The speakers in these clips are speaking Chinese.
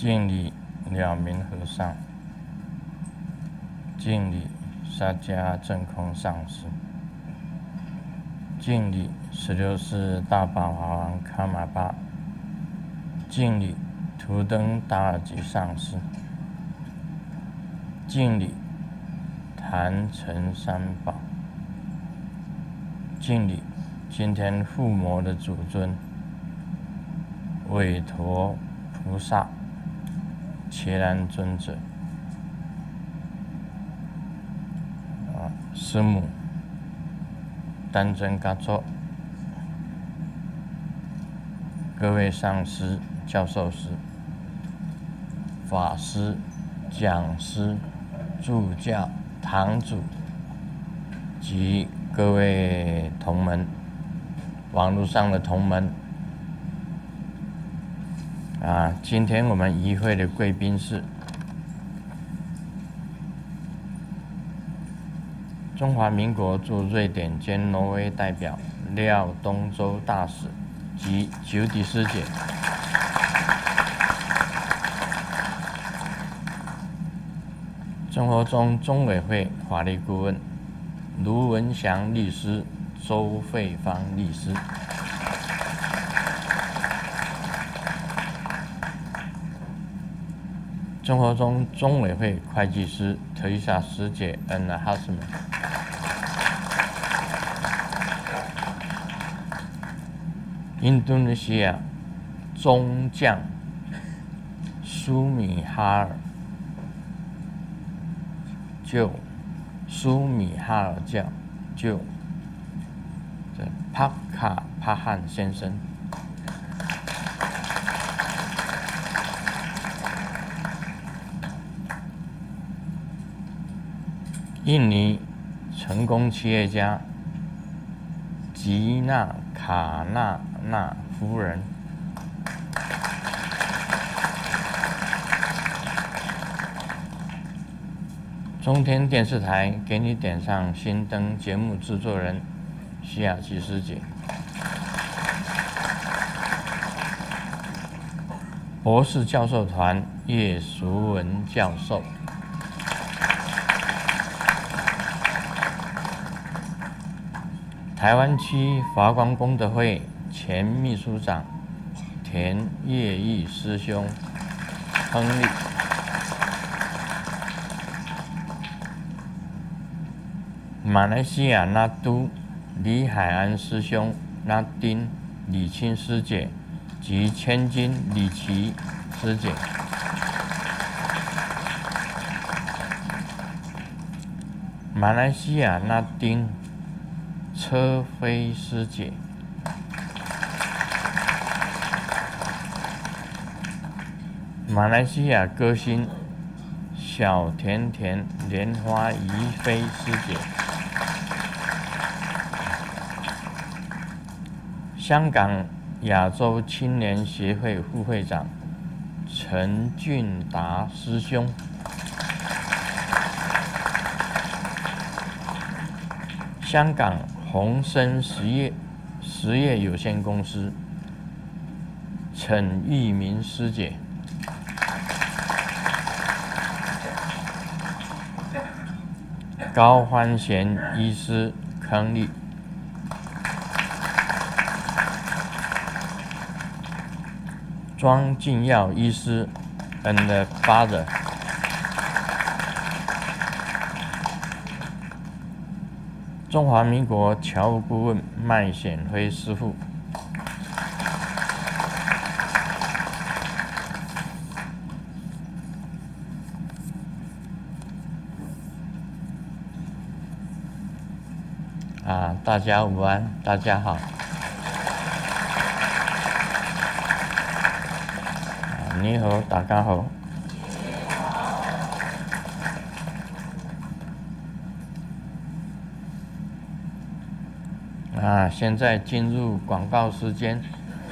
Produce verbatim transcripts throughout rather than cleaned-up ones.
敬礼了明和尚，敬礼沙迦正空上师，敬礼十六世大宝华王卡玛巴，敬礼图登达尔吉上师，敬礼坛城三宝，敬礼今天附魔的主尊韦陀菩萨伽蓝尊者，啊，师母丹真嘎措，各位上师、教授师、法师、讲师、助教、堂主及各位同门，网络上的同门。啊，今天我们仪会的贵宾是中华民国驻瑞典兼挪威代表廖东洲大使及九弟师姐，生活中中委会法律顾问卢文祥律师、周慧芳律师。生活中中委会会计师特丽莎师姐 and husband， 印度尼西亚中将苏米哈尔就苏米哈尔教就这帕卡帕汉先生。印尼成功企业家吉娜卡纳纳夫人，中天电视台给你点上新灯节目制作人西雅琪师姐，博士教授团叶淑文教授，台湾区华光功德会前秘书长田业义师兄亨利，马来西亚那都李海安师兄那丁李清师姐及千金李琦师姐，马来西亚那丁车飞师姐，马来西亚歌星小甜甜莲花怡菲师姐，香港亚洲青年协会副会长陈俊达师兄，香港鸿升实业实业有限公司陈玉明师姐，高欢贤医师康利，庄敬耀医师 and father， 中华民国侨务顾问麦显辉师傅，啊，大家午安，大家好。你好，大家好。啊，现在进入广告时间。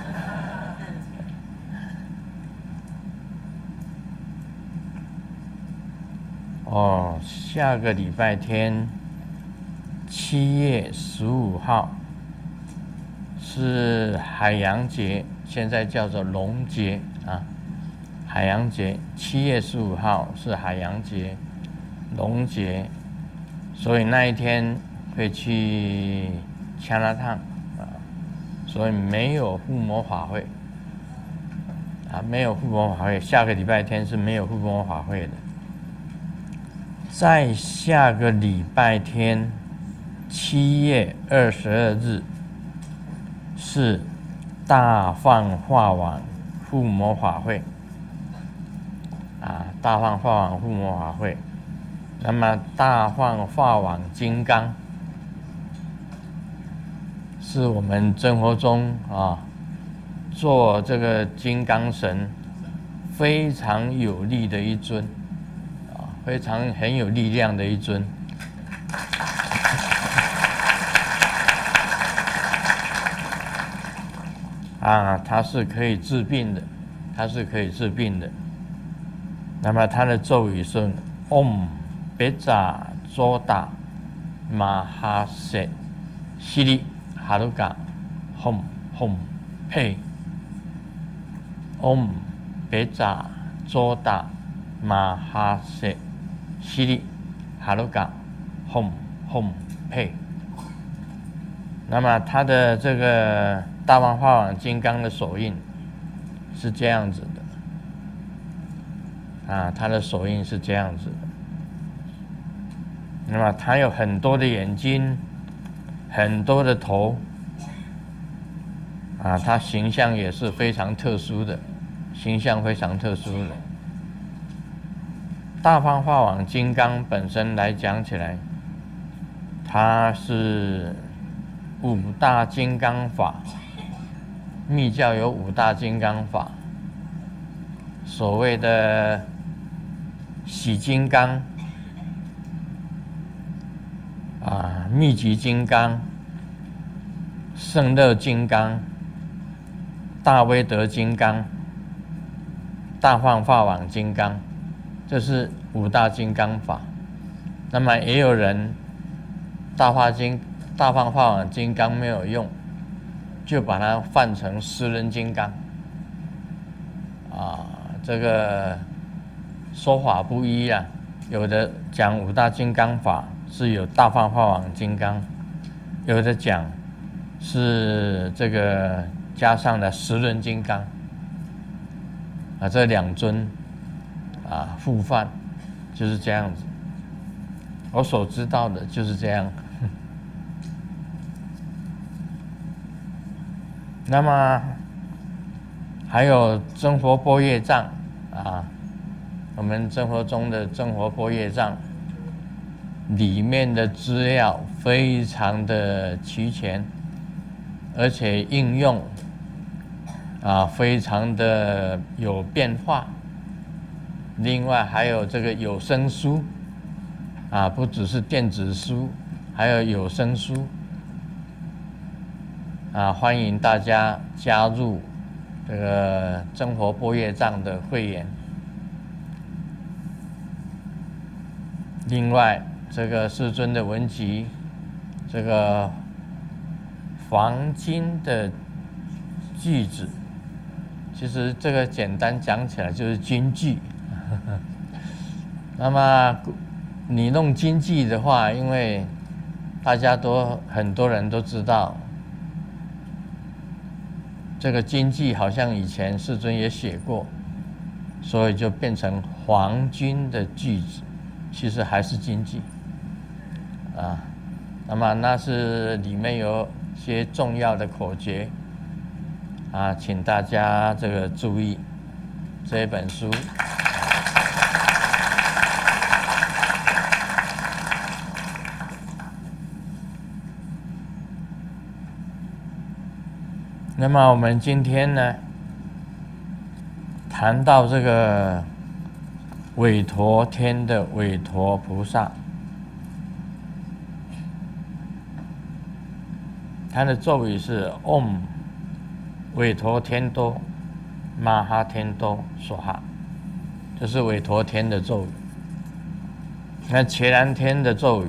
哦，下个礼拜天，七月十五号是海洋节，现在叫做龙节啊。 海洋节，七月十五号是海洋节、龙节，所以那一天会去加拿大啊，所以没有附魔法会啊，没有附魔法会。下个礼拜天是没有附魔法会的。在下个礼拜天，七月二十二日是大放化网附魔法会。啊，大放化网附魔法会，那么大放化网金刚是我们真佛宗啊做这个金刚神非常有力的一尊啊，非常很有力量的一尊。啊，它是可以治病的，它是可以治病的。那么它的咒语是 Om Beja Zoda Mahase Siri Haruka Hom Hom Pe Om Beja Zoda Mahase Siri Haruka Hom Hom Pe。那么它的这个大放化网金刚的手印是这样子的。啊，他的手印是这样子的。那么他有很多的眼睛，很多的头，啊，他形象也是非常特殊的，形象非常特殊的。大放化网金刚本身来讲起来，它是五大金刚法，密教有五大金刚法，所谓的喜金刚啊，密集金刚、胜乐金刚、大威德金刚、大放化网金刚，这是五大金刚法。那么也有人大化金、大放化网金刚没有用，就把它换成十人金刚啊，这个说法不一啊，有的讲五大金刚法是有大放化网金刚，有的讲是这个加上了十人金刚啊，这两尊啊互换就是这样子。我所知道的就是这样。那么还有真佛般业藏啊。我们真佛中的真佛般业藏里面的资料非常的齐全，而且应用啊非常的有变化。另外还有这个有声书啊，不只是电子书，还有有声书啊，欢迎大家加入这个真佛般业藏的会员。另外，这个世尊的文集，这个黄金的句子，其实这个简单讲起来就是金句。那么你弄金句的话，因为大家都很多人都知道，这个金句好像以前世尊也写过，所以就变成黄金的句子。其实还是经济啊，那么那是里面有些重要的口诀啊，请大家这个注意这一本书。那么我们今天呢，谈到这个韦陀天的韦陀菩萨，他的咒语是 Om 韦陀天多玛哈天多娑哈，这是韦陀天的咒语。那伽蓝天的咒语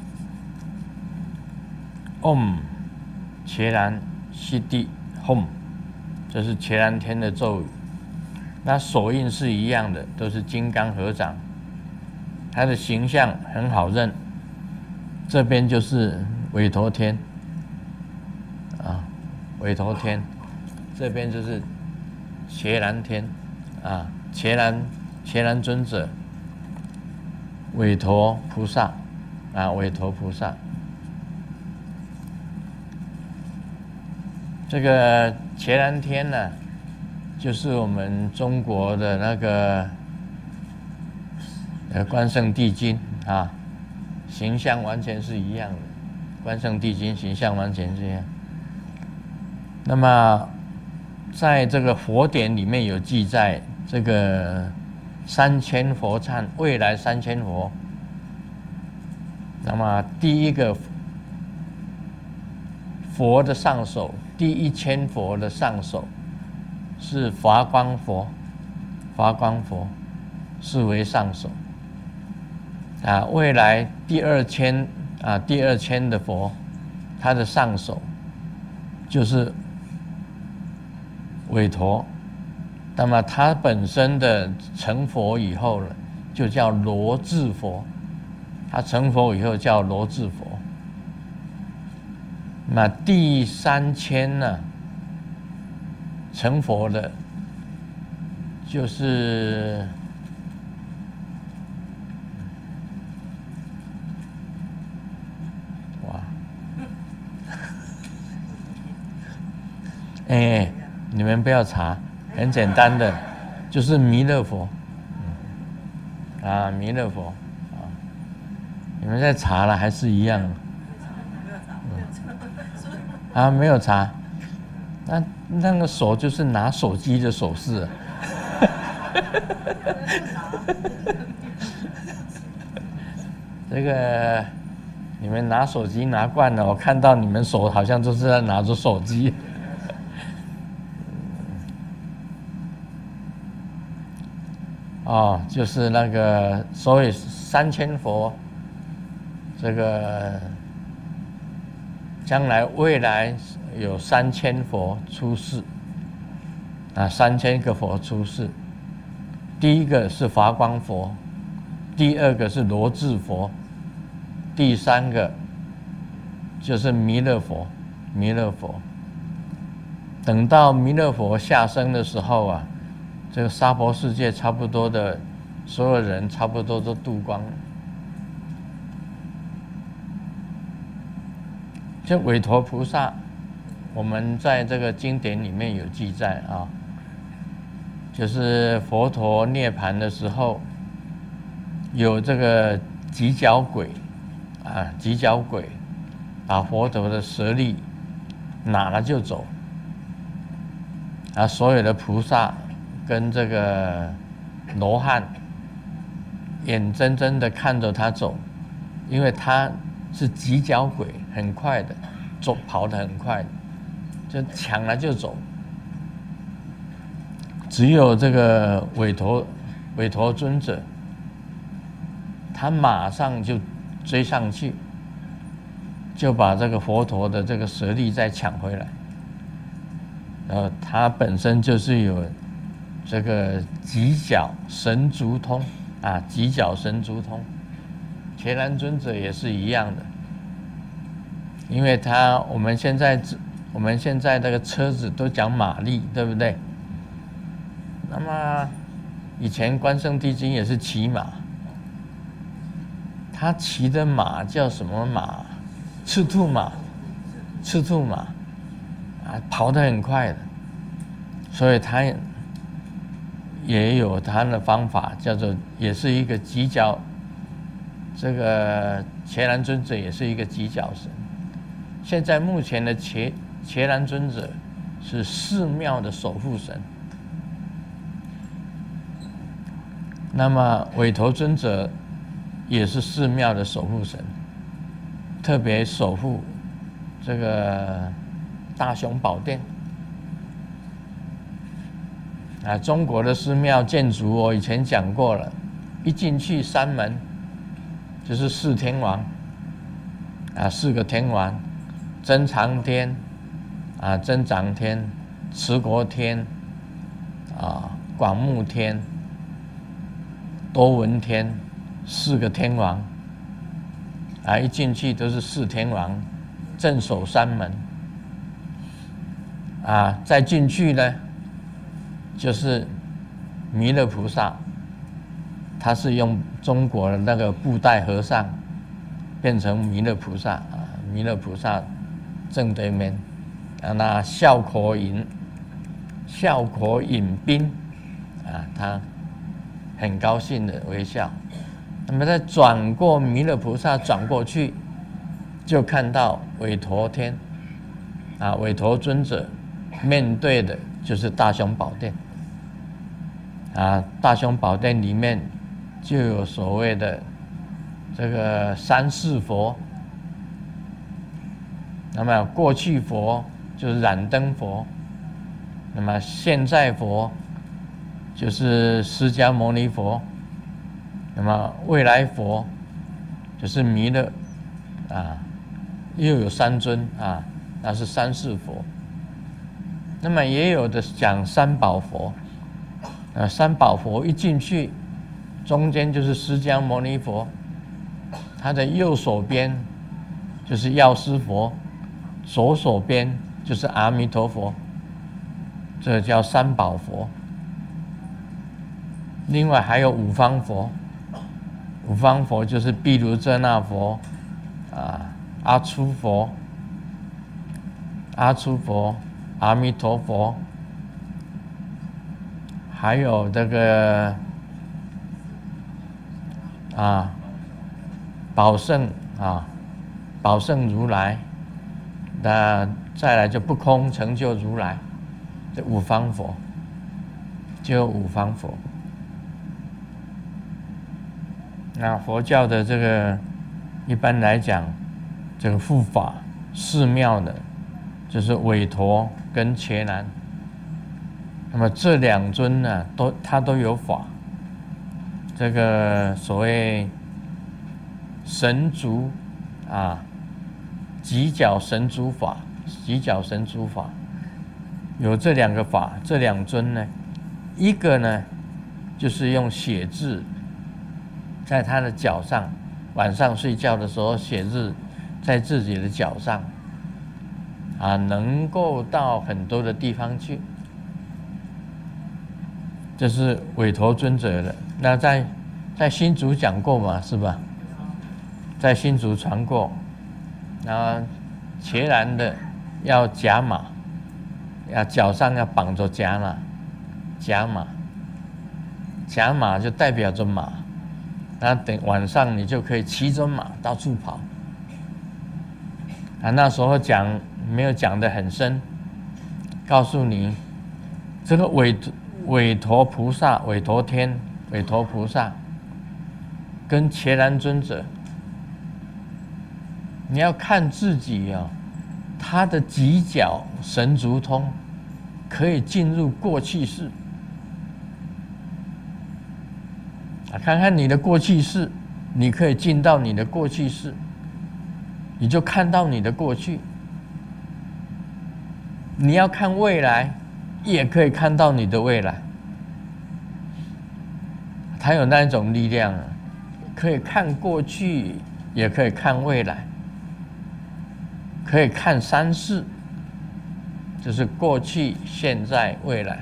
Om 伽蓝悉地 Hom， 这是伽蓝天的咒语。 那手印是一样的，都是金刚合掌，它的形象很好认。这边就是韦陀天，啊，韦陀天，这边就是伽蓝天，啊，伽蓝伽蓝尊者，韦陀菩萨，啊，韦陀菩萨。这个伽蓝天呢，就是我们中国的那个呃关圣帝君啊。形象完全是一样的，关圣帝君形象完全是一样。那么，在这个佛典里面有记载，这个三千佛忏，未来三千佛。那么第一个佛的上首，第一千佛的上首是华光佛，华光佛是为上首。啊，未来第二千啊，第二千的佛，他的上首就是韦陀。那么他本身的成佛以后呢，就叫罗智佛。他成佛以后叫罗智佛。那第三千呢，成佛的，就是哎，你们不要查，很简单的，就是弥勒佛，啊，弥勒佛，啊，你们在查了还是一样？啊，没有查，那那个手就是拿手机的手势。这个你们拿手机拿惯了，我看到你们手好像都是在拿着手机。哦，就是那个，所以三千佛，这个将来未来有三千佛出世，啊，三千个佛出世。第一个是华光佛，第二个是罗智佛，第三个就是弥勒佛，弥勒佛。等到弥勒佛下生的时候啊，这个娑婆世界差不多的所有人差不多都度光了。这韦陀菩萨，我们在这个经典里面有记载啊，就是佛陀涅槃的时候，有这个犄角鬼啊，犄角鬼把佛陀的舍利拿了就走，啊，所有的菩萨跟这个罗汉眼睁睁的看着他走，因为他是犄角鬼，很快的走，跑得很快的，就抢了就走。只有这个韦陀韦陀尊者，他马上就追上去，就把这个佛陀的这个舍利再抢回来。呃，他本身就是有这个犄角神足通啊，犄角神足通。伽蓝尊者也是一样的，因为他我们现在我们现在这个车子都讲马力，对不对？那么以前关圣帝君也是骑马，他骑的马叫什么马？赤兔马，赤兔马啊，跑得很快的，所以他也有他的方法，叫做也是一个犄角。这个伽蓝尊者也是一个犄角神。现在目前的伽伽蓝尊者是寺庙的守护神。那么韦陀尊者也是寺庙的守护神，特别守护这个大雄宝殿。啊，中国的寺庙建筑我以前讲过了，一进去三门就是四天王，啊，四个天王，增长天，啊，增长天，持国天，啊， 广目天、多闻天四个天王啊，一进去都是四天王镇守山门啊，再进去呢就是弥勒菩萨，他是用中国的那个布袋和尚变成弥勒菩萨啊，弥勒菩萨正对面啊，那笑口迎笑口迎宾啊，他很高兴的微笑。那么再转过弥勒菩萨转过去，就看到韦陀天啊，韦陀尊者面对的就是大雄宝殿啊，大雄宝殿里面就有所谓的这个三世佛，那么过去佛就是燃灯佛，那么现在佛就是释迦牟尼佛，那么未来佛就是弥勒啊，又有三尊啊，那是三世佛。那么也有的讲三宝佛，啊，三宝佛一进去，中间就是释迦牟尼佛，他的右手边就是药师佛，左手边就是阿弥陀佛，这叫三宝佛。另外还有五方佛，五方佛就是毗卢遮那佛啊，阿出佛、阿出佛、阿弥陀佛，还有这个啊宝胜啊宝胜如来，那再来就不空成就如来，这五方佛就有五方佛。那佛教的这个一般来讲，这个护法寺庙的，就是韦陀跟伽蓝。那么这两尊呢，都他都有法。这个所谓神足啊，极角神足法，极角神足法有这两个法，这两尊呢，一个呢就是用写字。在他的脚上，晚上睡觉的时候写字，在自己的脚上，啊，能够到很多的地方去。这是韦陀尊者的。那在在新竹讲过嘛，是吧？在新竹传过。然后伽蓝的要甲马，要脚上要绑着甲马，甲马，甲马就代表着马。那等晚上你就可以骑着马到处跑。啊，那时候讲没有讲得很深，告诉你这个韦韦陀菩萨、韦陀天、韦陀菩萨跟伽蓝尊者，你要看自己哦，他的极角神足通可以进入过去世。看看你的过去世，你可以进到你的过去世，你就看到你的过去。你要看未来，也可以看到你的未来。它有那种力量，可以看过去，也可以看未来，可以看三世，就是过去、现在、未来。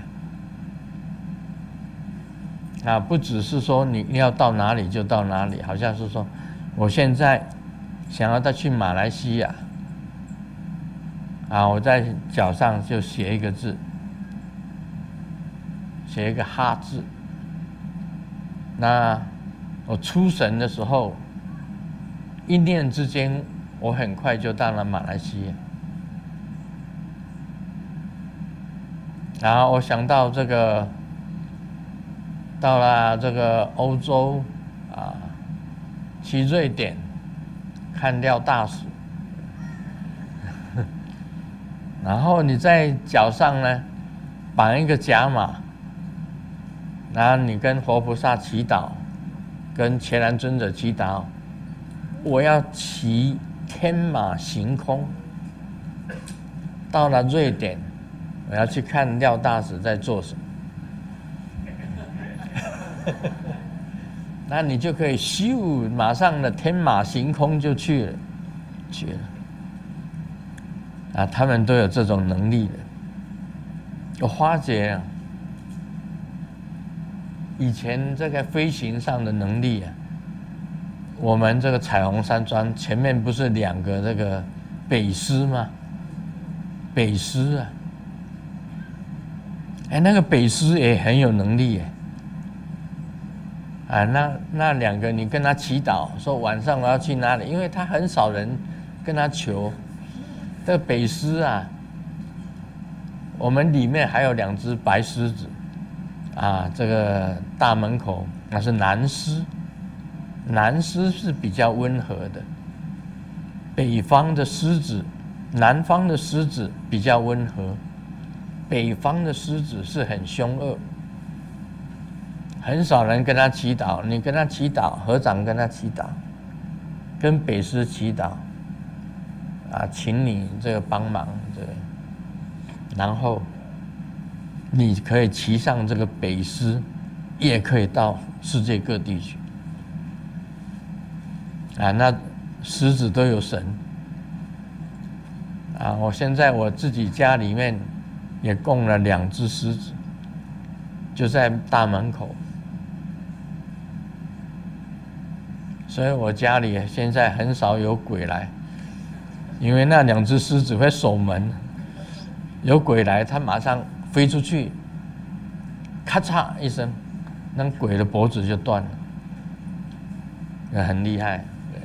啊，不只是说你要到哪里就到哪里，好像是说，我现在想要再去马来西亚，啊，我在脚上就写一个字，写一个哈字。那我出神的时候，一念之间，我很快就到了马来西亚。然后我想到这个。到了这个欧洲啊，去瑞典看廖大使，然后你在脚上呢绑一个甲马，然后你跟佛菩萨祈祷，跟伽蓝尊者祈祷，我要骑天马行空，到了瑞典，我要去看廖大使在做什么。 那你就可以咻，马上的天马行空就去了，去了。啊，他们都有这种能力的。我发觉啊，以前这个飞行上的能力啊，我们这个彩虹山庄前面不是两个这个北师吗？北师啊，哎，那个北师也很有能力耶。啊，那那两个你跟他祈祷说晚上我要去哪里，因为他很少人跟他求。这个北狮啊，我们里面还有两只白狮子，啊，这个大门口那是南狮，南狮是比较温和的，北方的狮子，南方的狮子比较温和，北方的狮子是很凶恶，很少人跟他祈祷，你跟他祈祷，合掌跟他祈祷，跟北狮祈祷。啊，请你这个帮忙，这个，然后你可以骑上这个北狮，也可以到世界各地去。啊，那狮子都有神。啊，我现在我自己家里面也供了两只狮子，就在大门口，所以我家里现在很少有鬼来。因为那两只狮子会守门，有鬼来，它马上飞出去，咔嚓一声，那鬼的脖子就断了，很厉害。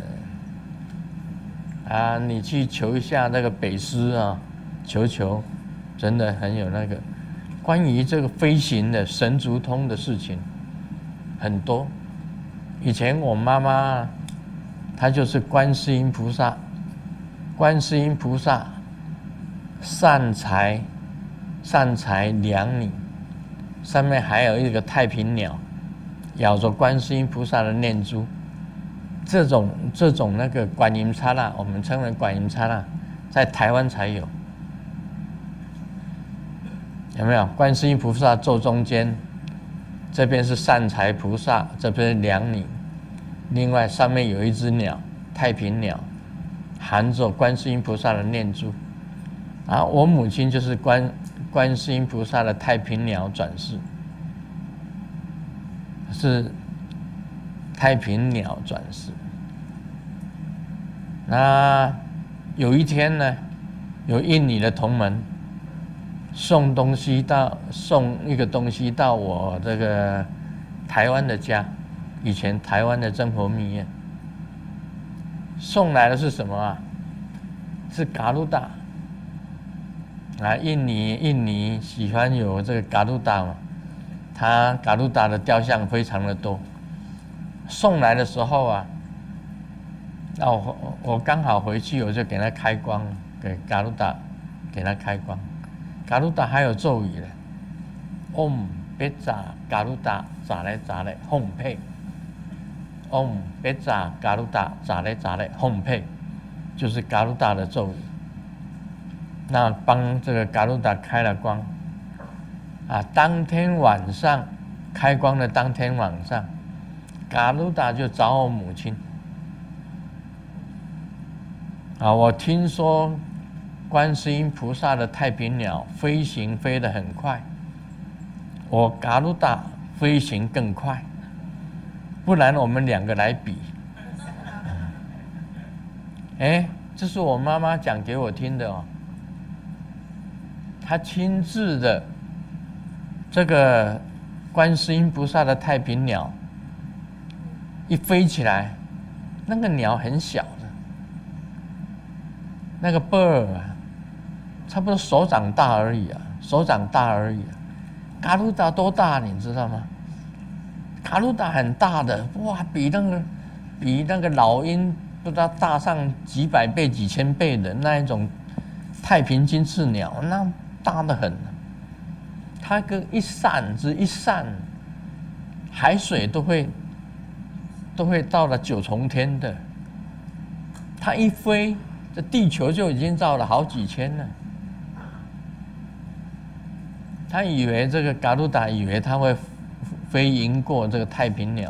啊，你去求一下那个北狮啊，求求，真的很有那个关于这个飞行的神足通的事情很多。以前我妈妈，她就是观世音菩萨。观世音菩萨善财善财两女，上面还有一个太平鸟，咬着观世音菩萨的念珠。这种这种那个观音刹那，我们称为观音刹那，在台湾才有。有没有？观世音菩萨坐中间，这边是善财菩萨，这边是两女，另外上面有一只鸟，太平鸟。含着观世音菩萨的念珠，啊，我母亲就是观观世音菩萨的太平鸟转世，是太平鸟转世。那有一天呢，有印尼的同门送东西到送一个东西到我这个台湾的家，以前台湾的真佛密院。送来的是什么啊？是嘎鲁达啊！印尼印尼喜欢有这个嘎鲁达嘛，他嘎鲁达的雕像非常的多。送来的时候啊，那我我刚好回去，我就给他开光，给嘎鲁达给他开光。嘎鲁达还有咒语的 ，Om 别扎嘎鲁达扎来扎来烘焙。Om 别扎嘎鲁达扎嘞扎嘞烘焙，就是嘎鲁达的咒语。那帮这个嘎鲁达开了光，啊，当天晚上开光的当天晚上，嘎鲁达就找我母亲。啊，我听说观世音菩萨的太平鸟飞行飞得很快，我嘎鲁达飞行更快。不然我们两个来比。哎，这是我妈妈讲给我听的哦。她亲自的这个观世音菩萨的太平鸟一飞起来，那个鸟很小的，那个 bird 啊，差不多手掌大而已啊，手掌大而已啊。嘎鲁达多大你知道吗？嘎鲁达很大的，哇，比那个比那个老鹰不知道大上几百倍、几千倍的那一种太平金翅鸟，那大得很。它跟一扇子一扇，海水都会都会到了九重天的。它一飞，这地球就已经绕了好几千了。他以为这个嘎鲁达以为他会飞赢过这个太平鸟，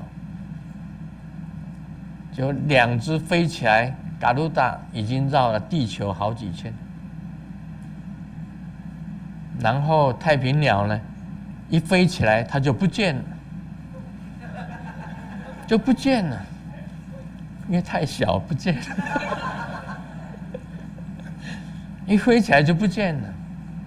就两只飞起来，嘎鲁达已经绕了地球好几圈，然后太平鸟呢，一飞起来它就不见了，就不见了，因为太小不见了，一飞起来就不见了。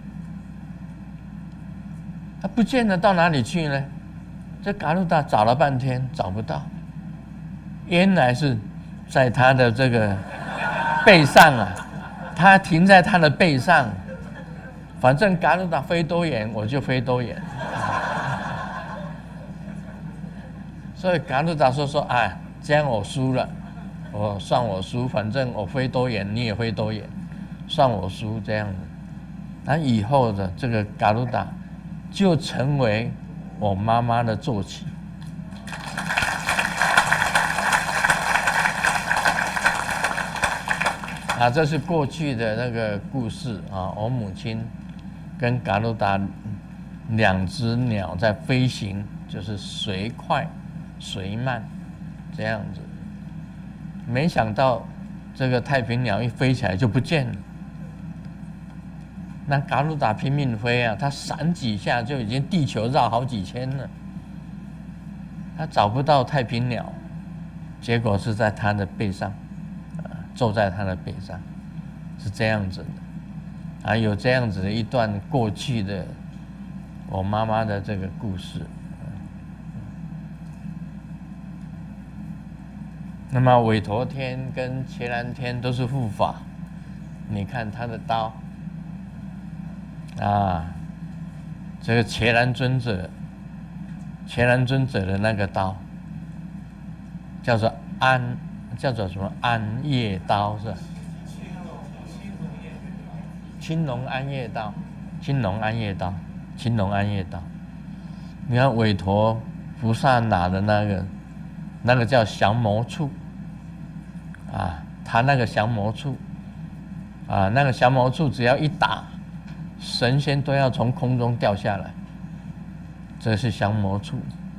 它不见了，到哪里去呢？这嘎鲁达找了半天找不到，原来是在他的这个背上啊，它停在他的背上，反正嘎鲁达飞多远我就飞多远。所以嘎鲁达说说，哎，这样我输了，我算我输，反正我飞多远你也飞多远，算我输这样子。那以后的这个嘎鲁达就成为我妈妈的坐骑。啊，这是过去的那个故事啊，我母亲跟嘎鲁达两只鸟在飞行，就是随快随慢这样子。没想到这个太平鸟一飞起来就不见了。那嘎鲁达拼命飞啊，它闪几下就已经地球绕好几圈了，它找不到太平鸟，结果是在它的背上，啊，坐在它的背上，是这样子的，啊，有这样子的一段过去的我妈妈的这个故事。那么韦陀天跟伽蓝天都是护法，你看他的刀。啊，这个伽蓝尊者，伽蓝尊者的那个刀，叫做安，叫做什么安业刀是吧？青龙安业刀，青龙安业刀，青龙安业刀。你看韦陀菩萨拿的那个，那个叫降魔杵，啊，他那个降魔杵，啊，那个降魔杵只要一打，神仙都要从空中掉下来，这是降魔杵。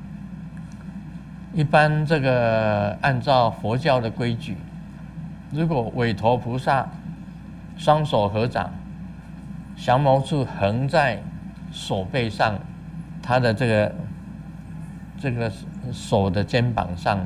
一般这个按照佛教的规矩，如果韦陀菩萨双手合掌，降魔杵横在手背上，他的这个这个手的肩膀上，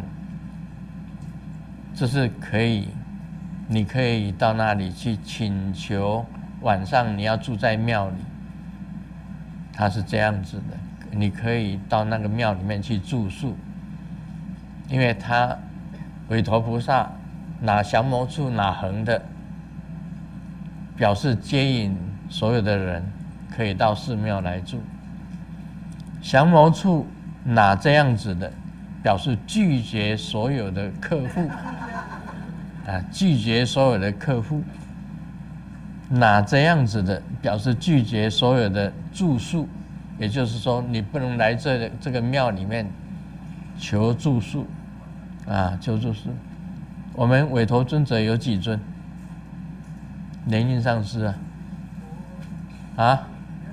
这是可以，你可以到那里去请求。晚上你要住在庙里，它是这样子的，你可以到那个庙里面去住宿，因为他韦陀菩萨拿降魔杵拿横的，表示接引所有的人可以到寺庙来住；降魔杵拿这样子的，表示拒绝所有的客户，啊，拒绝所有的客户。拿这样子的，表示拒绝所有的住宿，也就是说，你不能来这这个庙里面求住宿，啊，求住宿。我们韦陀尊者有几尊？莲印上师啊，啊？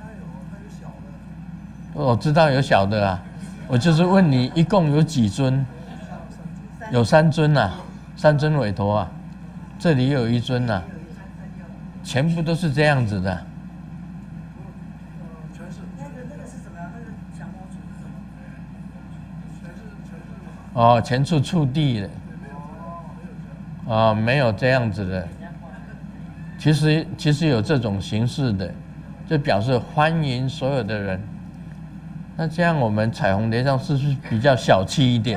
我知道有小的啊，我就是问你，一共有几尊？有三尊啊，三尊韦陀啊，这里有一尊啊。全部都是这样子的。哦，前处触地的。哦，没有这样子的。其实其实有这种形式的，就表示欢迎所有的人。那这样我们彩虹莲上是不是比较小气一点？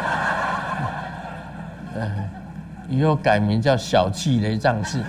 嗯，以后改名叫小气雷藏寺。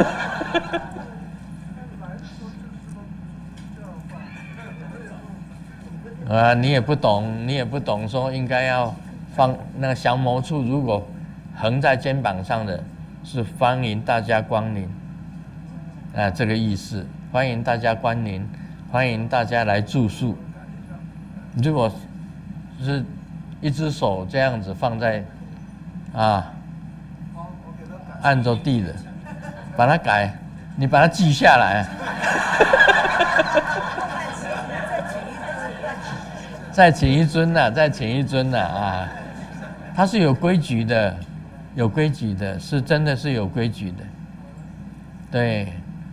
啊，你也不懂，你也不懂，说应该要放那个降魔杵，如果横在肩膀上的，是欢迎大家光临，啊，这个意思，欢迎大家光临，欢迎大家来住宿。如果是一只手这样子放在啊，按着地的，把它改，你把它记下来。 再请一尊呐、啊，再请一尊呐啊，啊！他是有规矩的，有规矩的，是真的是有规矩的。对，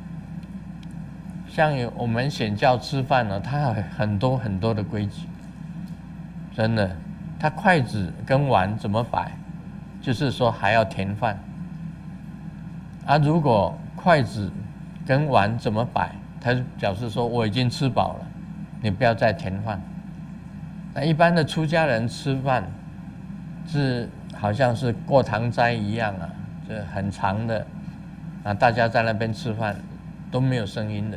像有我们显教吃饭呢，它有很多很多的规矩，真的。它筷子跟碗怎么摆，就是说还要填饭。啊，如果筷子跟碗怎么摆，它表示说我已经吃饱了，你不要再填饭。那一般的出家人吃饭是好像是过堂斋一样啊，这很长的啊，大家在那边吃饭都没有声音的。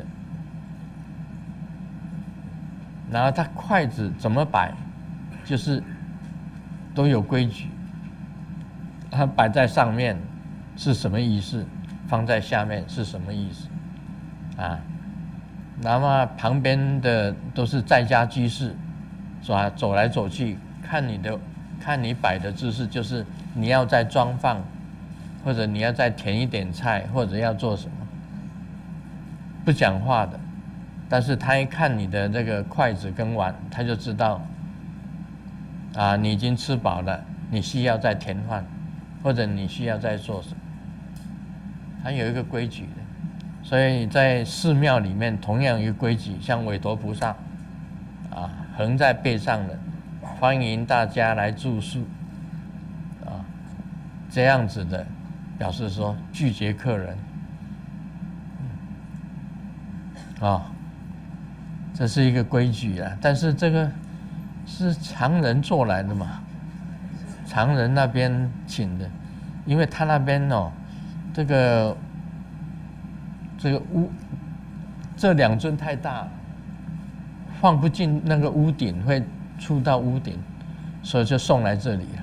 然后他筷子怎么摆，就是都有规矩。它摆在上面是什么意思？放在下面是什么意思？啊，那么旁边的都是在家居士，是吧？走来走去，看你的，看你摆的姿势，就是你要再装放，或者你要再填一点菜，或者要做什么，不讲话的。但是他一看你的这个筷子跟碗，他就知道，啊，你已经吃饱了，你需要再填饭，或者你需要再做什么。它有一个规矩的，所以在寺庙里面同样有规矩，像韦陀菩萨，啊，横在背上的，欢迎大家来住宿，啊，这样子的，表示说拒绝客人，啊，这是一个规矩啊。但是这个是常人做来的嘛，常人那边请的，因为他那边哦。这个这个屋，这两尊太大，放不进那个屋顶，会触到屋顶，所以就送来这里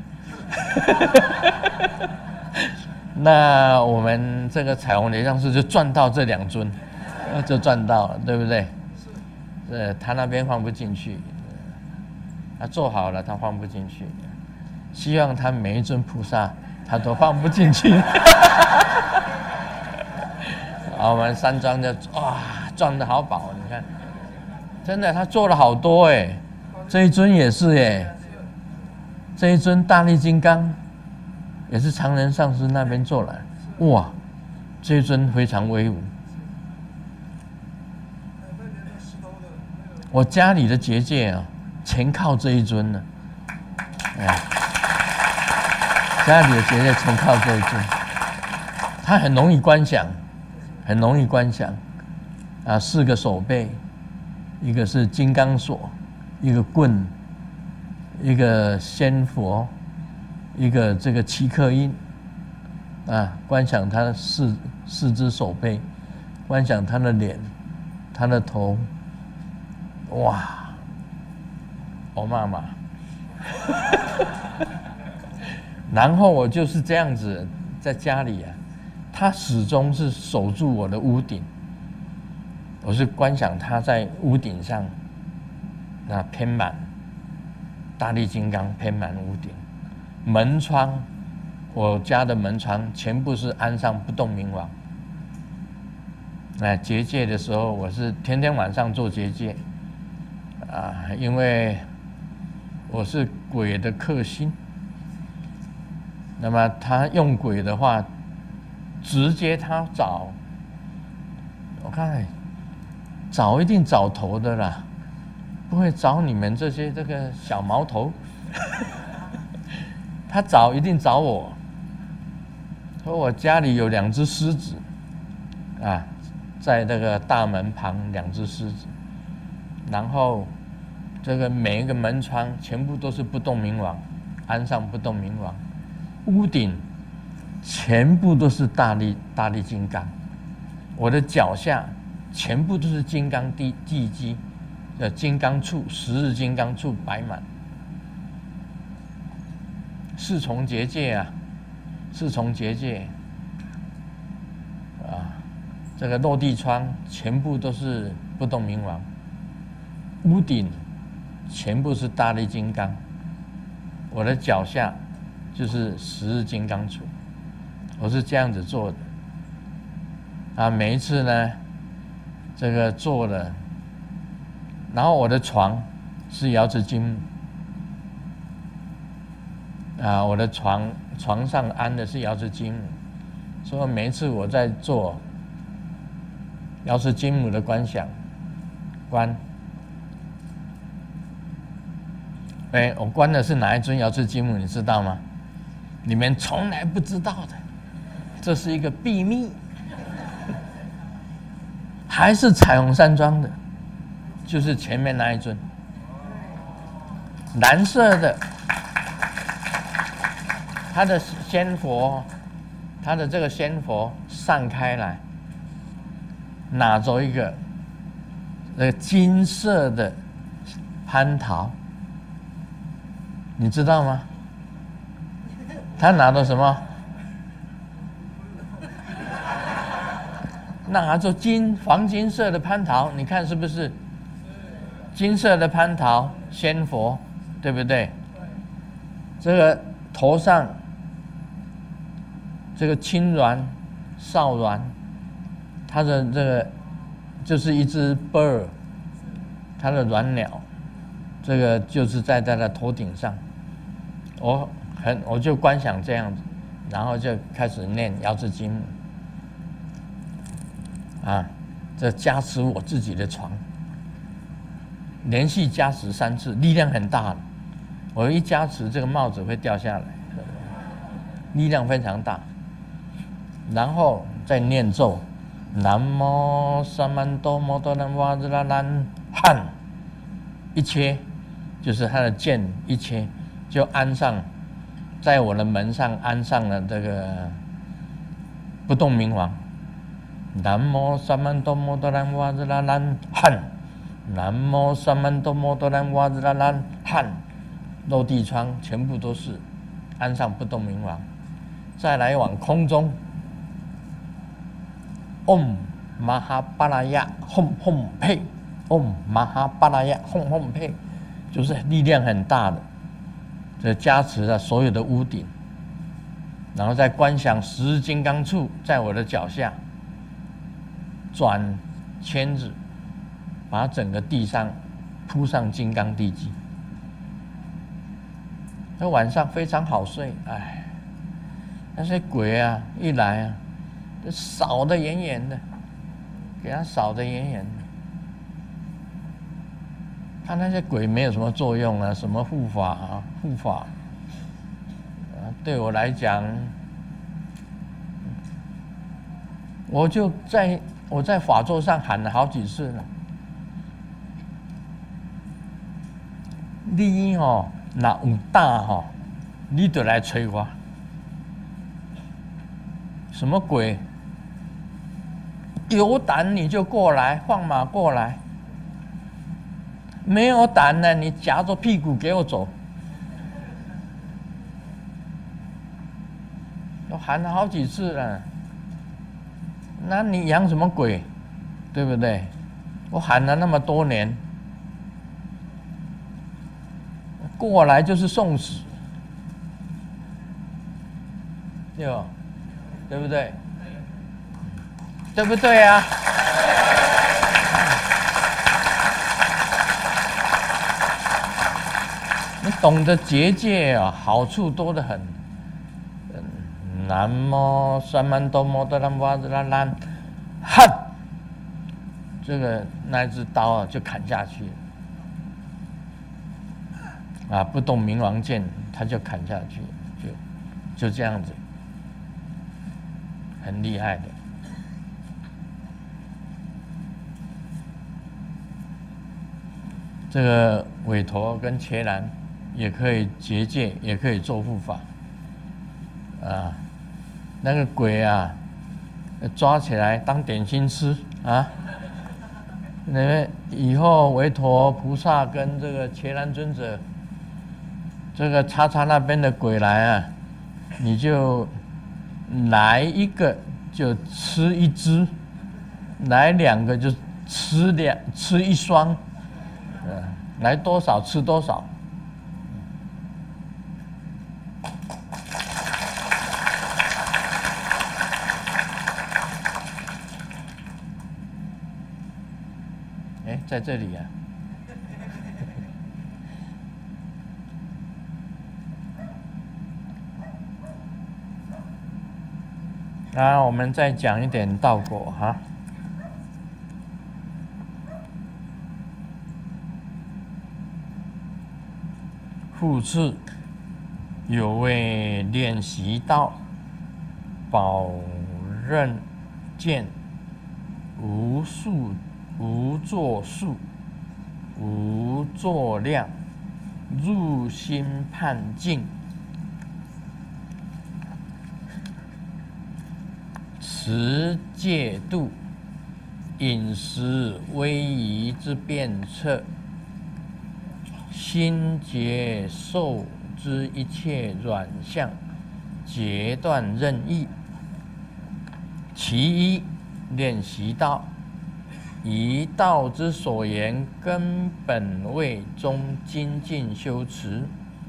了。那我们这个彩虹雷上师就赚到这两尊，就赚到了，对不对？呃，他那边放不进去，他做好了，他放不进去。希望他每一尊菩萨，他都放不进去。我们三庄就哇赚得好饱，你看，真的他做了好多哎，这一尊也是哎，这一尊大力金刚也是常人上师那边做来，哇，这一尊非常威武。我家里的结界啊，全靠这一尊呢，哎，家里的结界全靠这一尊，它很容易观想。很容易观想，啊，四个手背，一个是金刚锁，一个棍，一个仙佛，一个这个七颗印，啊，观想他的四四只手背，观想他的脸，他的头，哇，我妈妈，然后我就是这样子在家里啊。他始终是守住我的屋顶，我是观想他在屋顶上，那偏满大力金刚偏满屋顶，门窗，我家的门窗全部是安上不动明王。那结界的时候，我是天天晚上做结界，啊，因为我是鬼的克星，那么他用鬼的话。直接他找，我看找一定找头的啦，不会找你们这些这个小毛头。他找一定找我，说我家里有两只狮子，啊，在这个大门旁两只狮子，然后这个每一个门窗全部都是不动明王，安上不动明王，屋顶。全部都是大力大力金刚，我的脚下全部都是金刚地地基的金刚杵，十日金刚杵摆满，四重结界啊，四重结界啊，这个落地窗全部都是不动明王，屋顶全部是大力金刚，我的脚下就是十日金刚杵。我是这样子做的，啊，每一次呢，这个做了，然后我的床是瑶池金母啊，我的床床上安的是瑶池金母，所以每一次我在做瑶池金母的观想观，哎，我观的是哪一尊瑶池金母，你知道吗？你们从来不知道的，这是一个秘密，还是彩虹山庄的，就是前面那一尊，蓝色的，他的仙佛，他的这个仙佛散开来，拿着一个那个金色的蟠桃，你知道吗？他拿着什么？拿着金黄金色的蟠桃，你看是不是？金色的蟠桃仙佛，对不对？这个头上这个青鸾、少鸾，它的这个就是一只 bird， 它的鸾鸟，这个就是在它的头顶上。我很我就观想这样子，然后就开始念瑶池金母啊，这加持我自己的床，连续加持三次，力量很大。我一加持，这个帽子会掉下来，力量非常大。然后再念咒，南无萨曼多摩多南哇兹拉兰汉，一切就是他的剑，一切就安上，在我的门上安上了这个不动明王。南无萨曼多摩多南哇兹拉兰汉，南无萨曼多摩多南哇兹拉兰汉，落地窗全部都是安上不动明王。再来往空中。唵玛哈巴拉雅吽吽佩，唵玛哈巴拉雅吽吽佩，就是力量很大的，这加持了所有的屋顶，然后再观想十日金刚杵在我的脚下，转圈子，把整个地上铺上金刚地基。那晚上非常好睡，哎，那些鬼啊一来啊。扫得严严的，给他扫得严严的。他那些鬼没有什么作用啊，什么护法啊，护法啊，对我来讲，我就在我在法座上喊了好几次了。你哦，那有胆吼，你就来催我。什么鬼？有胆你就过来，放马过来；没有胆呢，你夹着屁股给我走。我喊了好几次了，那你养什么鬼？对不对？我喊了那么多年，过来就是送死，对吧？对不对？对不对啊？你懂得结界啊，好处多得很。南无萨曼多摩多南哇兹拉兰汉，这个那只刀啊就砍下去了啊，不动明王剑，他就砍下去，就就这样子，很厉害的。这个韦陀跟伽蓝也可以结界，也可以做护法啊。那个鬼啊，抓起来当点心吃啊。因为以后韦陀菩萨跟这个伽蓝尊者，这个叉叉那边的鬼来啊，你就来一个就吃一只，来两个就吃两吃一双。呃，来多少吃多少。哎，在这里啊。 那我们再讲一点道果哈。复次，有为练习道，宝刃剑，无数无作数，无作量，入心判境。持戒度，饮食威仪之变策，心结受之一切软相，截断任意。其一，练习道，以道之所言根本位中精进修持。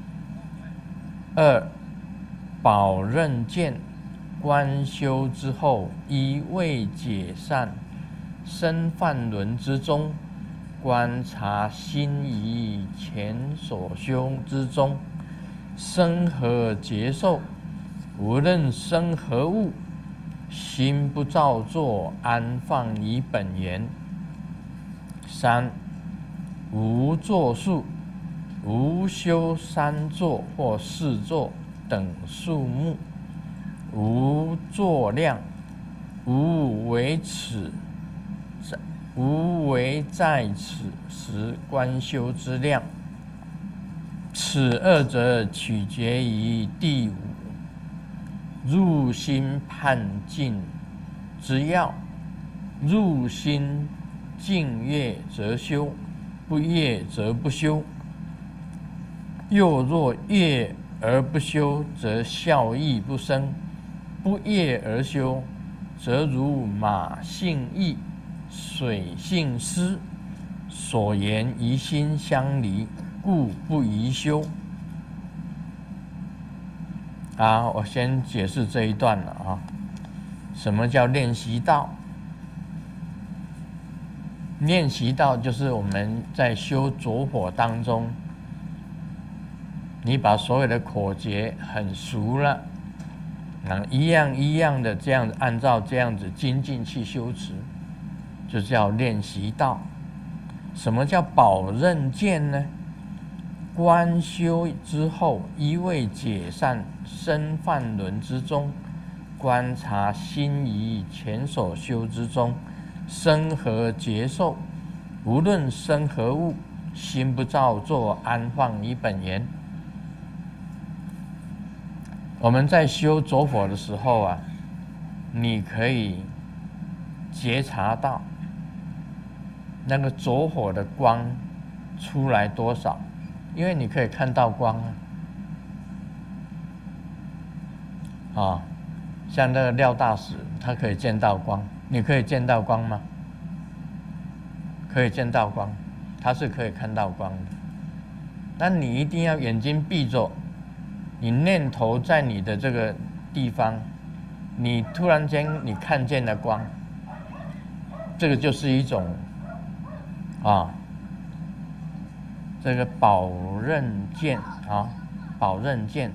二，宝刃剑，观修之后，依未解散生犯轮之中，观察心仪前所修之中，生何结受，无论生何物，心不造作，安放以本源。三，无作数，无修三作或四作等数目，无作量，无为此，无为在此时观修之量。此二者取决于第五入心判境之要。入心境悦则修，不悦则不修。又若悦而不修，则效益不生；不悦而修，则如马性溢，水性湿，所言疑心相离，故不宜修。啊，我先解释这一段了啊。什么叫练习道？练习道就是我们在修着火当中，你把所有的口诀很熟了，那一样一样的这样子按照这样子精进去修持，就叫练习道。什么叫宝刃剑呢？观修之后，依未解散生犯轮之中，观察心仪前所修之中，生何结受，无论生何物，心不造作，安放于本源。我们在修着火的时候啊，你可以觉察到那个着火的光出来多少，因为你可以看到光啊。啊，像那个廖大使，他可以见到光，你可以见到光吗？可以见到光，他是可以看到光的。但你一定要眼睛闭着，你念头在你的这个地方，你突然间你看见了光，这个就是一种啊，这个宝刃剑啊，宝刃剑。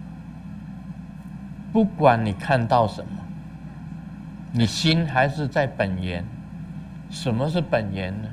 不管你看到什么，你心还是在本源。什么是本源呢？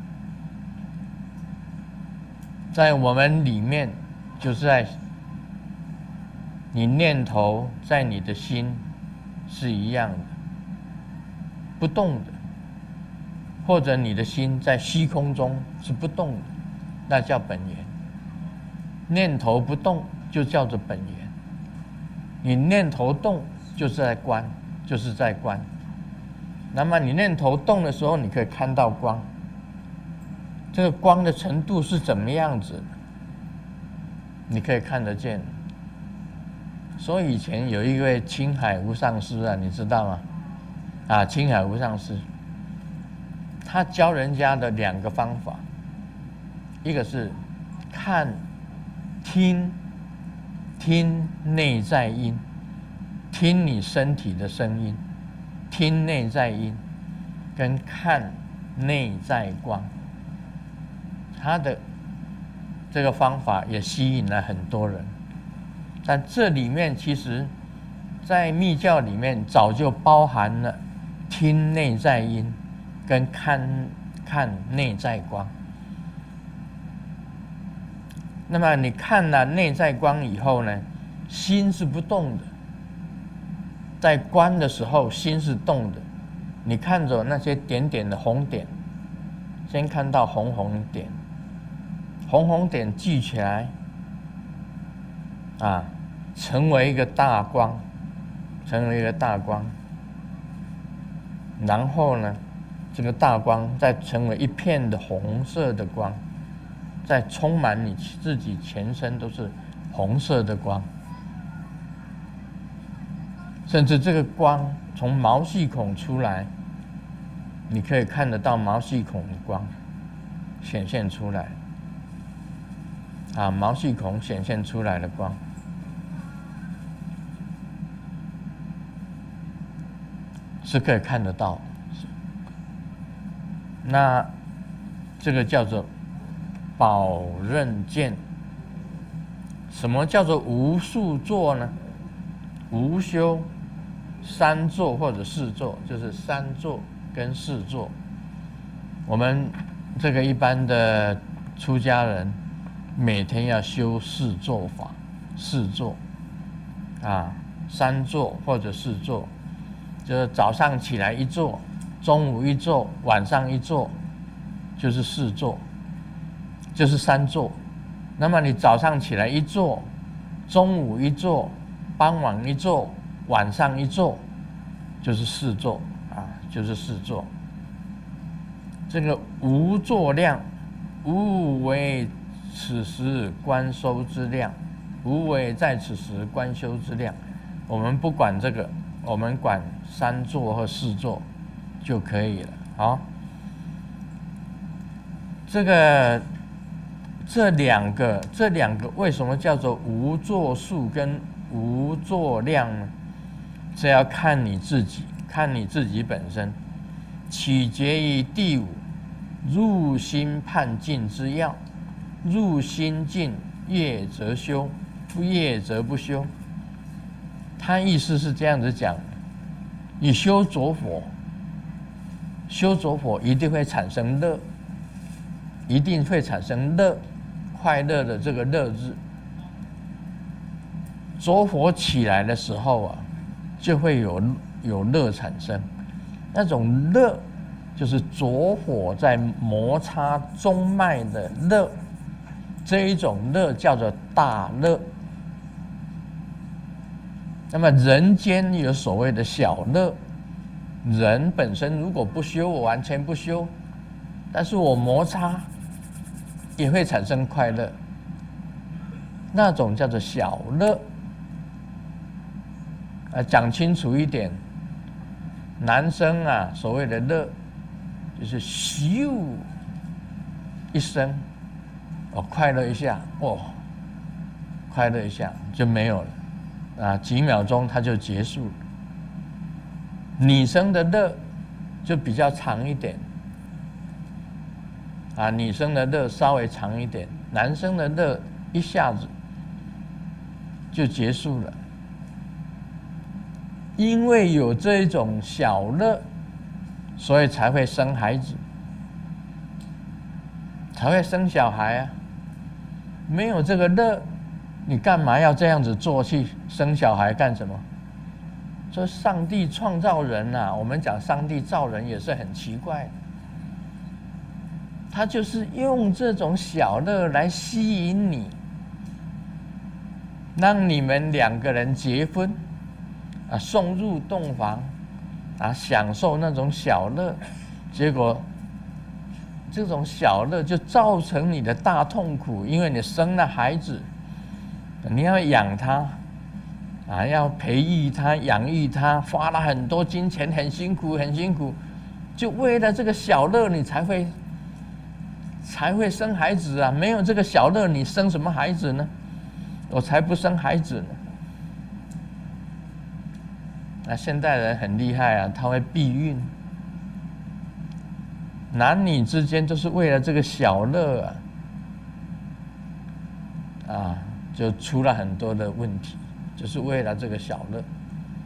在我们里面，就是在你念头在你的心是一样的，不动的，或者你的心在虚空中是不动的，那叫本源。念头不动就叫做本源。你念头动就是在观，就是在观。那么你念头动的时候，你可以看到光。这个光的程度是怎么样子，你可以看得见。所以以前有一位青海无上师啊，你知道吗？啊，青海无上师，他教人家的两个方法，一个是看、听。听内在音，听你身体的声音，听内在音，跟看内在光。他的这个方法也吸引了很多人，但这里面其实在密教里面早就包含了听内在音跟看看内在光。那么你看了内在光以后呢，心是不动的，在观的时候心是动的。你看着那些点点的红点，先看到红红点，红红点聚起来啊，成为一个大光，成为一个大光。然后呢，这个大光再成为一片的红色的光，再充满你自己全身都是红色的光，甚至这个光从毛细孔出来，你可以看得到毛细孔的光显现出来，啊，毛细孔显现出来的光，是可以看得到的。那这个叫做宝刃剑。什么叫做无数座呢？无修三座或者四座，就是三座跟四座。我们这个一般的出家人每天要修四座法，四座啊，三座或者四座，就是早上起来一座，中午一座，晚上一座，就是四座，就是三座。那么你早上起来一座，中午一座，傍晚一座，晚上一座，就是四座啊，就是四座。这个无座量，无为此时观修之量，无为在此时观修之量。我们不管这个，我们管三座或四座就可以了。好，这个这两个这两个为什么叫做无座数跟无座量呢？这要看你自己，看你自己本身，取决于第五入心判尽之要。入心尽，业则修，不业则不修。他意思是这样子讲的：你修着火，修着火一定会产生乐，一定会产生乐，快乐的这个乐字。着火起来的时候啊，就会有有乐产生。那种乐就是着火在摩擦中脉的乐，这一种乐叫做大乐。那么人间有所谓的小乐，人本身如果不修，我完全不修，但是我摩擦也会产生快乐，那种叫做小乐。啊，讲清楚一点，男生啊，所谓的乐，就是咻一声，哦，快乐一下，哦，快乐一下就没有了，啊，几秒钟它就结束了。女生的乐就比较长一点，啊，女生的乐稍微长一点，男生的乐一下子就结束了。因为有这种小乐，所以才会生孩子，才会生小孩啊。没有这个乐，你干嘛要这样子做去生小孩干什么？说上帝创造人啊，我们讲上帝造人也是很奇怪的，他就是用这种小乐来吸引你，让你们两个人结婚。啊，送入洞房，啊，享受那种小乐，结果这种小乐就造成你的大痛苦，因为你生了孩子，你要养他，啊，要培育他、养育他，花了很多金钱，很辛苦，很辛苦，就为了这个小乐，你才会才会生孩子啊！没有这个小乐，你生什么孩子呢？我才不生孩子呢。那现代人很厉害啊，他会避孕，男女之间都是为了这个小乐啊，啊，就出了很多的问题，就是为了这个小乐。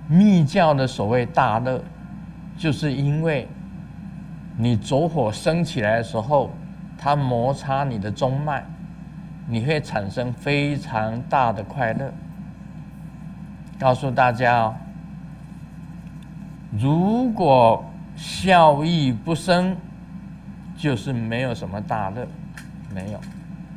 密教的所谓大乐，就是因为你走火升起来的时候，它摩擦你的中脉，你会产生非常大的快乐。告诉大家哦，如果效益不生，就是没有什么大乐，没有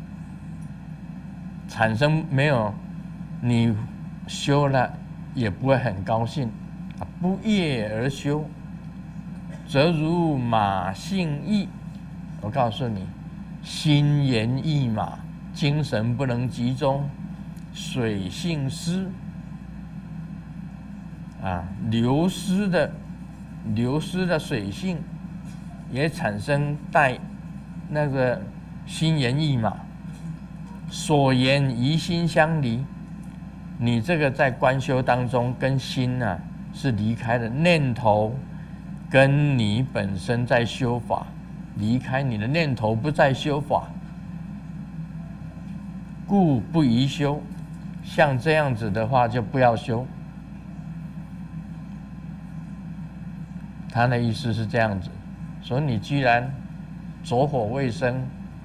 产生，没有你修了也不会很高兴。不业而修，则如马性意。我告诉你，心猿意马，精神不能集中，水性失啊，流失的流失的水性，也产生带那个心猿意马，所言疑心相离。你这个在观修当中，跟心啊是离开的，念头跟你本身在修法离开，你的念头不在修法，故不宜修。像这样子的话，就不要修。他的意思是这样子，所以你既然走火未生，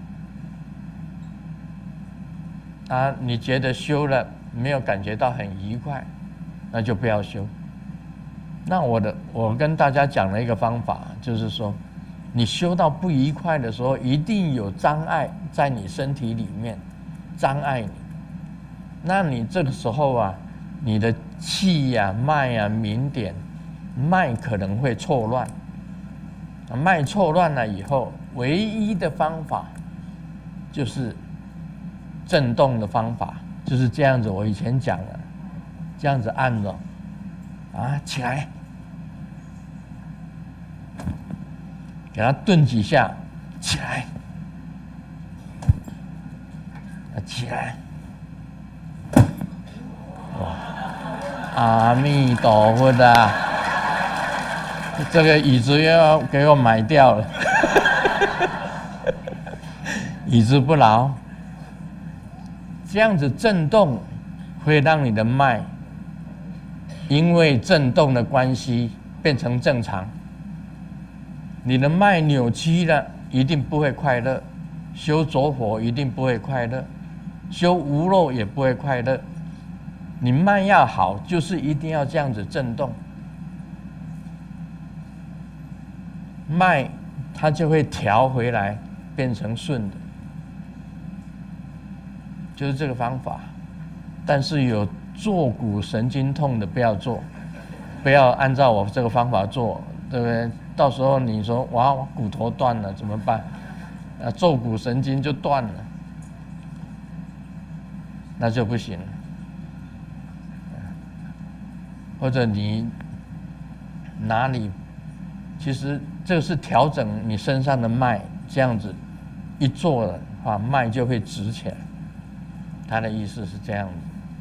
啊，你觉得修了没有感觉到很愉快，那就不要修。那我的我跟大家讲了一个方法，就是说，你修到不愉快的时候，一定有障碍在你身体里面，障碍你。那你这个时候啊，你的气呀、啊、脉呀、啊、明点，脉可能会错乱。脉错乱了以后，唯一的方法就是震动的方法，就是这样子。我以前讲了，这样子按着，啊，起来，给他顿几下，起来，啊，起来，哇，阿弥陀佛的，这个椅子又要给我买掉了，椅子不牢。这样子震动会让你的脉因为震动的关系变成正常。你的脉扭曲了，一定不会快乐。修走火一定不会快乐，修无漏也不会快乐。你脉要好，就是一定要这样子震动，脉它就会调回来，变成顺的。就是这个方法，但是有坐骨神经痛的不要做，不要按照我这个方法做，对不对？到时候你说哇，我骨头断了怎么办？啊，坐骨神经就断了，那就不行了。或者你哪里，其实这个是调整你身上的脉，这样子一做的话，脉就会直起来。他的意思是这样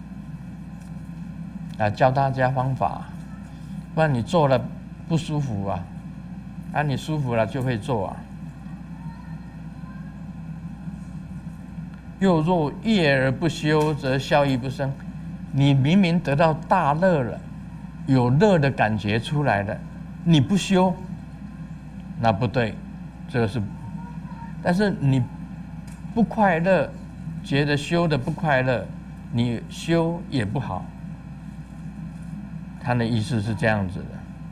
子，啊，教大家方法，不然你做了不舒服啊，啊，你舒服了就会做啊。又若业而不修，则效益不生。你明明得到大乐了，有乐的感觉出来了，你不修，那不对，这个是，但是你不快乐。觉得修的不快乐，你修也不好。他的意思是这样子的。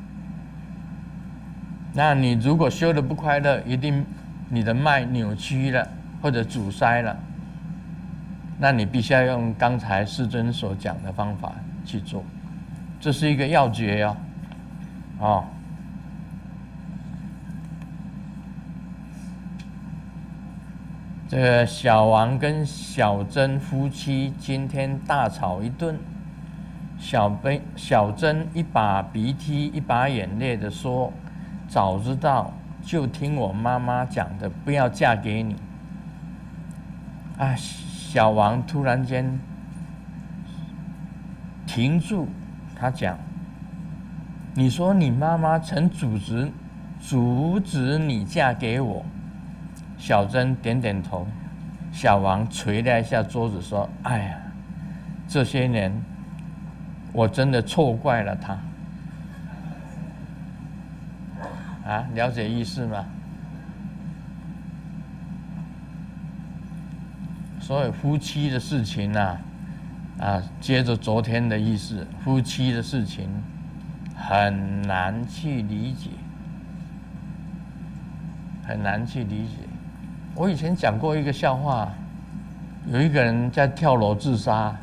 那你如果修的不快乐，一定你的脉扭曲了或者阻塞了，那你必须要用刚才世尊所讲的方法去做，这是一个要诀哦。哦。这个小王跟小珍夫妻今天大吵一顿，小悲小珍一把鼻涕一把眼泪的说：“早知道就听我妈妈讲的，不要嫁给你。”啊，小王突然间停住，他讲：“你说你妈妈曾阻止阻止你嫁给我？”小珍点点头，小王捶了一下桌子说：“哎呀，这些年我真的错怪了他。啊，了解意思吗？所以夫妻的事情啊，啊，接着昨天的意思，夫妻的事情很难去理解，很难去理解。我以前讲过一个笑话，有一个人在跳楼自杀，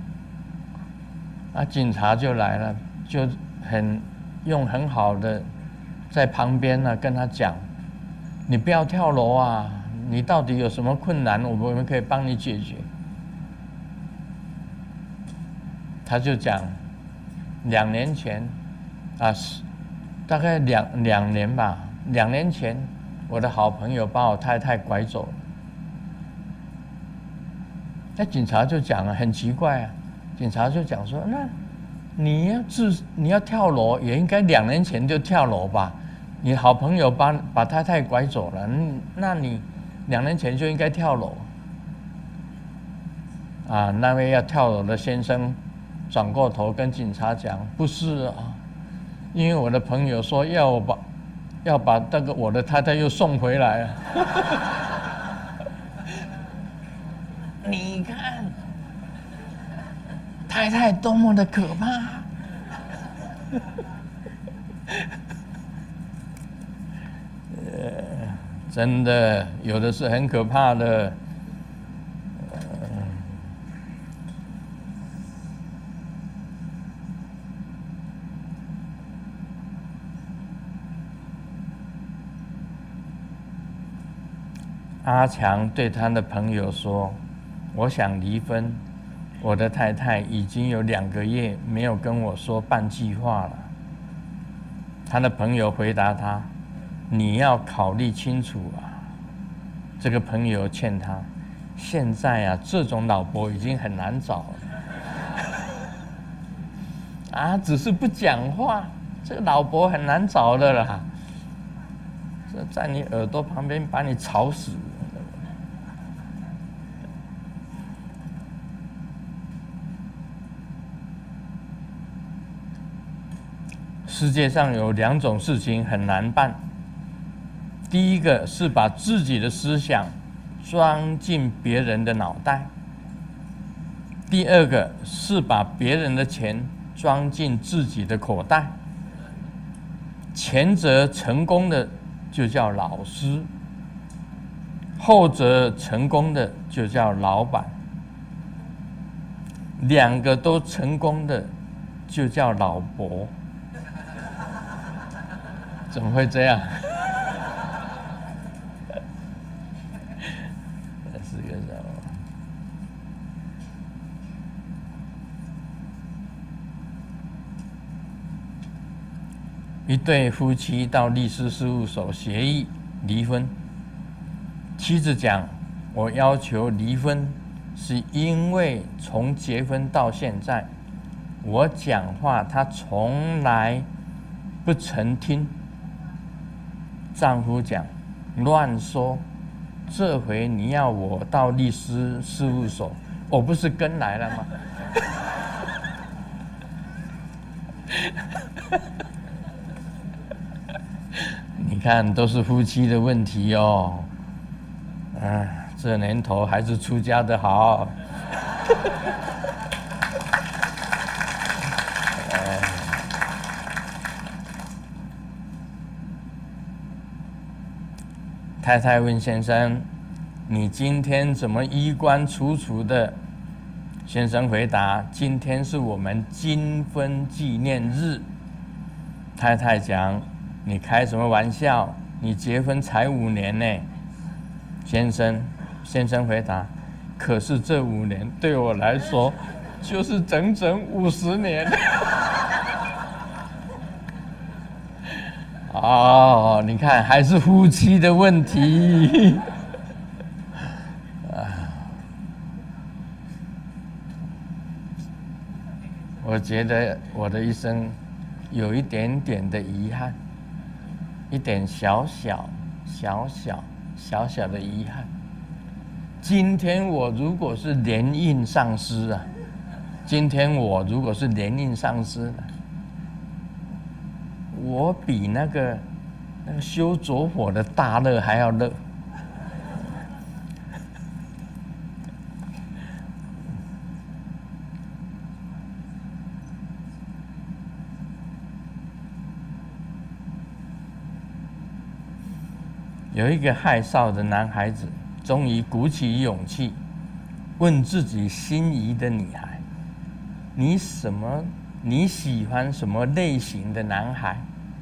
啊，警察就来了，就很用很好的在旁边呢、啊、跟他讲，你不要跳楼啊。你到底有什么困难？我们可以帮你解决。他就讲，两年前，啊，大概两两年吧，两年前，我的好朋友把我太太拐走了。那警察就讲了，很奇怪啊，警察就讲说，那你要自你要跳楼，也应该两年前就跳楼吧？你好朋友把把太太拐走了，那你两年前就应该跳楼啊！那位要跳楼的先生转过头跟警察讲：“不是啊，因为我的朋友说要我把要把那个我的太太又送回来啊。”你看，太太多么的可怕！呃。真的，有的是很可怕的。呃、阿强对他的朋友说：“我想离婚，我的太太已经有两个月没有跟我说半句话了。”他的朋友回答他：“你要考虑清楚啊！”这个朋友劝他：“现在啊，这种老婆已经很难找了。啊，只是不讲话，这个老婆很难找的啦。这在你耳朵旁边把你吵死。”世界上有两种事情很难办。第一个是把自己的思想装进别人的脑袋，第二个是把别人的钱装进自己的口袋。前者成功的就叫老师，后者成功的就叫老板。两个都成功的就叫老伯。怎么会这样？是个什么？一对夫妻到律师事务所协议离婚，妻子讲：“我要求离婚，是因为从结婚到现在，我讲话他从来不曾听。”丈夫讲：“乱说！这回你要我到律师事务所，我不是跟来了吗？”你看，都是夫妻的问题哦。啊，这年头还是出家的好。太太问先生：“你今天怎么衣冠楚楚的？”先生回答：“今天是我们金婚纪念日。”太太讲：“你开什么玩笑？你结婚才五年呢。”先生先生回答：“可是这五年对我来说，就是整整五十年。”哦，你看，还是夫妻的问题。我觉得我的一生有一点点的遗憾，一点小小、小小、小小的遗憾。今天我如果是联印上师啊， 今天我如果是莲印上师，我比那个那个修着火的大热还要热。有一个害臊的男孩子，终于鼓起勇气，问自己心仪的女孩：“你什么？你喜欢什么类型的男孩？”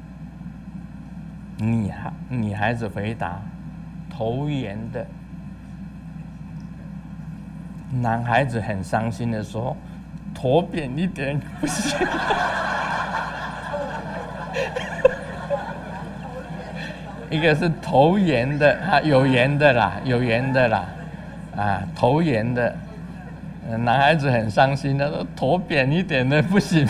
女孩女孩子回答：“头圆的。”男孩子很伤心的说：“头扁一点不行。”一个是头圆的，啊，有圆的啦，有圆的啦，啊，头圆的，男孩子很伤心，他说头扁一点的不行。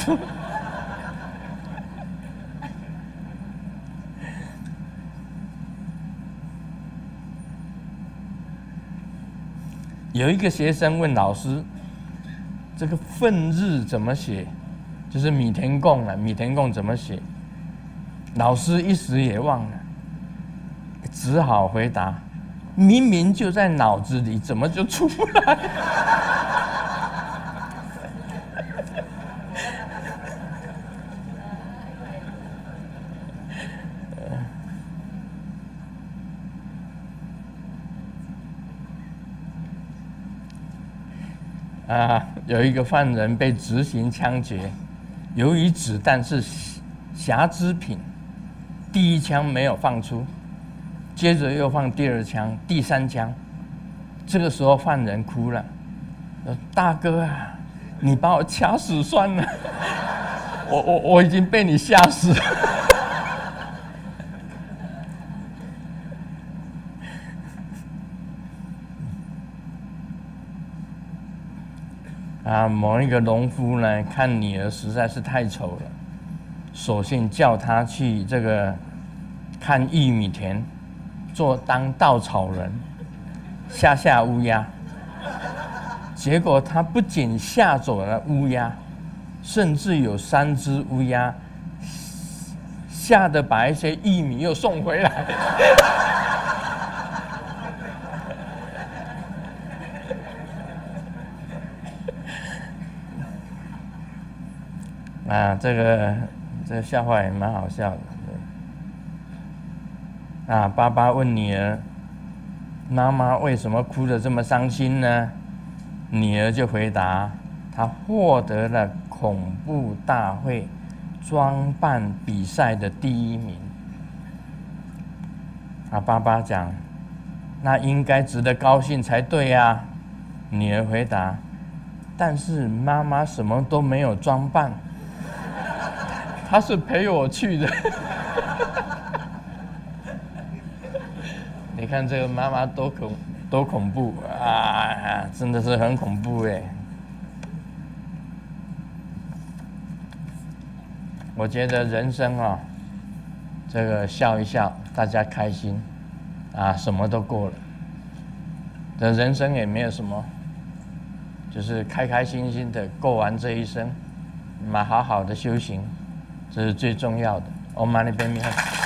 有一个学生问老师：“这个愤日怎么写？就是米田共啊，米田共怎么写？”老师一时也忘了。只好回答：“明明就在脑子里，怎么就出不来？”啊，有一个犯人被执行枪决，由于子弹是瑕疵品，第一枪没有放出。接着又放第二枪、第三枪，这个时候犯人哭了：“大哥啊，你把我掐死算了，我我我已经被你吓死了。”啊，某一个农夫呢，看女儿实在是太丑了，索性叫她去这个看玉米田。做当稻草人，吓吓乌鸦。结果他不仅吓走了乌鸦，甚至有三只乌鸦吓得把一些玉米又送回来。啊，这个这个笑话也蛮好笑的。啊，爸爸问女儿：“妈妈为什么哭得这么伤心呢？”女儿就回答：“她获得了恐怖大会装扮比赛的第一名。”啊，爸爸讲：“那应该值得高兴才对呀。”女儿回答：“但是妈妈什么都没有装扮，她是陪我去的。”你看这个妈妈多恐多恐怖啊！真的是很恐怖哎。我觉得人生啊，这个笑一笑，大家开心啊，什么都过了。这人生也没有什么，就是开开心心的过完这一生，嘛好好的修行，这是最重要的。Om Mani Padme Hum。